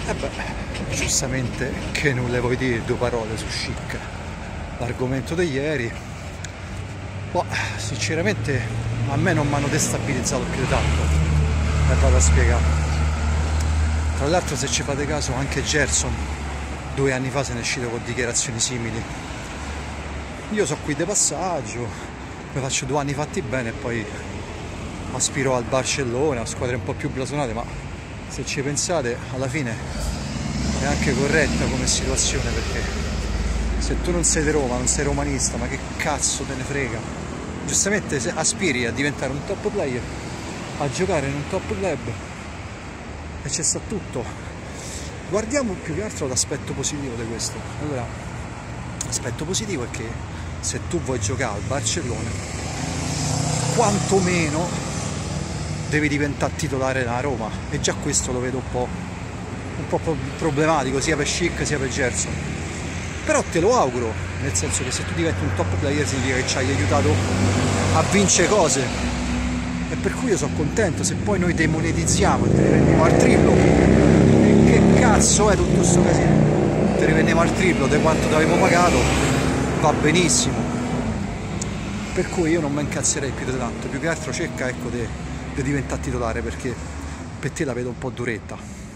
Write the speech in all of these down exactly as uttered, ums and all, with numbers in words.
E beh, giustamente che non le vuoi dire due parole su Schick, l'argomento di ieri. Boh, sinceramente a me non mi hanno destabilizzato più di tanto, e vado a spiegare. Tra l'altro, se ci fate caso, anche Gerson due anni fa se ne è uscito con dichiarazioni simili. Io so qui di passaggio, mi faccio due anni fatti bene e poi aspiro al Barcellona, squadre un po' più blasonate, ma se ci pensate alla fine è anche corretta come situazione, perché se tu non sei di Roma, non sei romanista, ma che cazzo te ne frega? Giustamente se aspiri a diventare un top player, a giocare in un top club, e c'è sta tutto. Guardiamo più che altro l'aspetto positivo di questo. Allora, l'aspetto positivo è che se tu vuoi giocare al Barcellona, quantomeno devi diventare titolare nella Roma, e già questo lo vedo un po', un po' problematico sia per Schick sia per Gerson. Però te lo auguro, nel senso che se tu diventi un top player significa che ci hai aiutato a vincere cose, e per cui io sono contento. Se poi noi demonetizziamo e te ne rendiamo al triplo, e che cazzo è tutto questo casino? Te ne rendiamo al triplo di quanto ti avevo pagato, va benissimo. Per cui io non mi incazzerei più di tanto, più che altro cerca, ecco, di di diventare titolare, perché per te la vedo un po' duretta.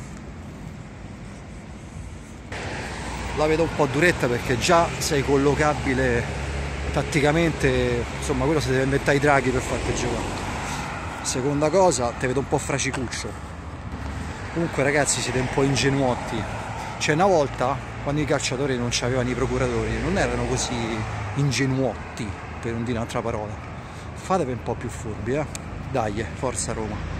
La vedo un po' duretta perché già sei collocabile tatticamente, insomma quello si deve inventare i draghi per farti giocare. Seconda cosa, te vedo un po' fracicuccio. Comunque ragazzi, siete un po' ingenuotti. Cioè, una volta, quando i calciatori non c'avevano i procuratori, non erano così ingenuotti, per non dire un'altra parola. Fatevi un po' più furbi, eh. Dai, forza Roma.